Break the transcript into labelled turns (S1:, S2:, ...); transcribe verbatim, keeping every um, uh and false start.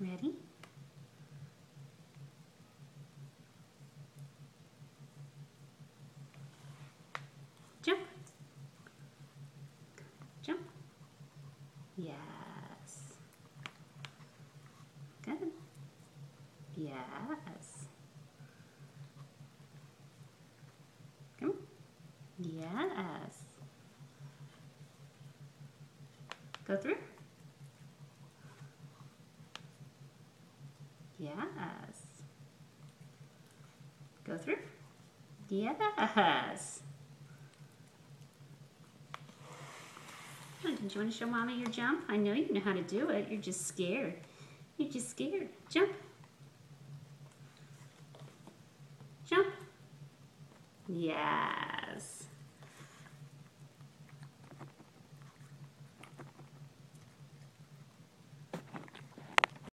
S1: Ready? Jump. Jump. Yes. Good. Yes. Come. Yes. Go through. Yes. Go through. Yes. Oh, did you want to show Mommy your jump? I know you know how to do it. You're just scared. You're just scared. Jump. Jump. Yeah.